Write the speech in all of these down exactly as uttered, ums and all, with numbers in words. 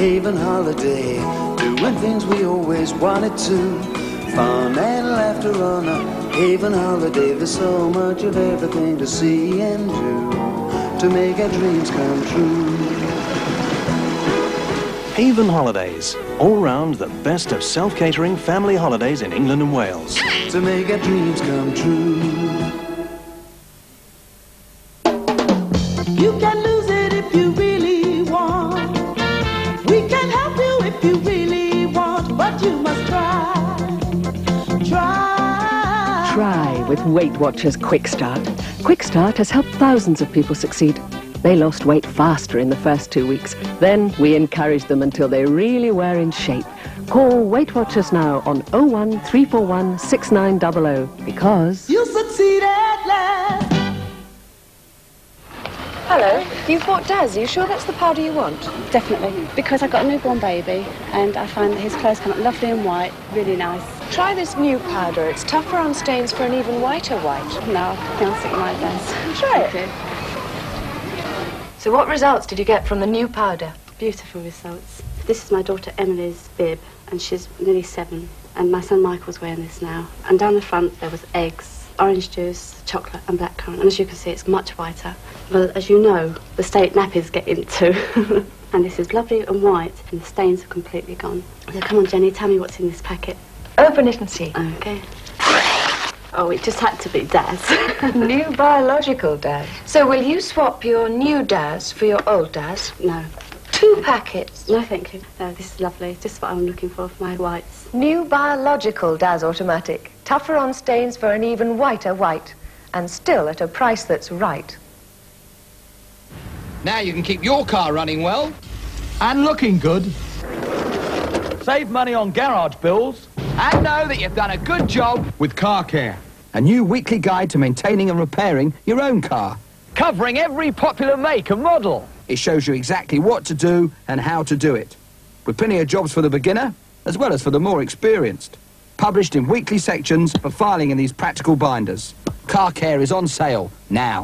Haven Holiday, doing things we always wanted to. Fun and laughter on a Haven Holiday. There's so much of everything to see and do to make our dreams come true. Haven Holidays, all round the best of self-catering family holidays in England and Wales. To make our dreams come true. You can lose it if you really want. We can help you if you really want, but you must try. Try. Try with Weight Watchers Quick Start. Quick Start has helped thousands of people succeed. They lost weight faster in the first two weeks. Then we encouraged them until they really were in shape. Call Weight Watchers now on oh one three four one six nine zero zero because... You'll succeed at last. Hello, you've bought Daz. Are you sure that's the powder you want? Definitely, because I've got a newborn baby and I find that his clothes come out lovely and white, really nice. Try this new powder. It's tougher on stains for an even whiter white. No, I can't stick my Daz. Try it. Thank you. So what results did you get from the new powder? Beautiful results. This is my daughter Emily's bib and she's nearly seven and my son Michael's wearing this now. And down the front there was eggs, orange juice, chocolate and blackcurrant, and as you can see it's much whiter. But as you know, the state nappies get into. And this is lovely and white and the stains are completely gone. So come on Jenny, tell me what's in this packet. Open it and see. Okay. Oh, it just had to be Daz. New biological Daz. So will you swap your new Daz for your old Daz? No. Two packets. No, thank you. No, this is lovely. Just what I'm looking for for my whites. New biological Daz Automatic. Tougher on stains for an even whiter white. And still at a price that's right. Now you can keep your car running well. And looking good. Save money on garage bills. And know that you've done a good job With Car Care. a new weekly guide to maintaining and repairing your own car. Covering every popular make and model. It shows you exactly what to do and how to do it, with plenty of jobs for the beginner as well as for the more experienced. Published in weekly sections for filing in these practical binders. Car Care is on sale now.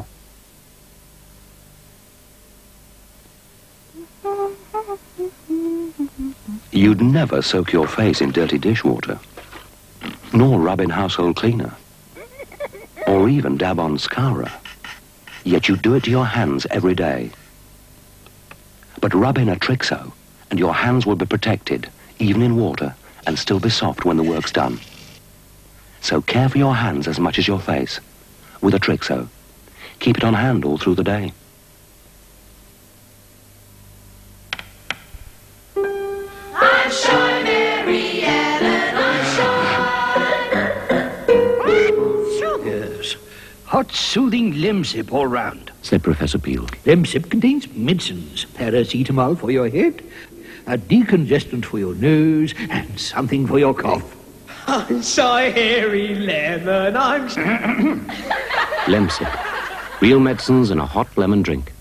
You'd never soak your face in dirty dishwater, nor rub in household cleaner, or even dab on Scara. Yet you do it to your hands every day. But rub in a Trixo, and your hands will be protected, even in water, and still be soft when the work's done. So care for your hands as much as your face. With a Trixo, keep it on hand all through the day. I'm shy, Mary Ellen, I'm shy. Yes. Hot, soothing Lemsip all round. Said Professor Peel. Lemsip contains medicines. Paracetamol for your head, a decongestant for your nose, and something for your cough. I'm shy, hairy lemon, I'm shy. Lemsip. Real medicines in a hot lemon drink.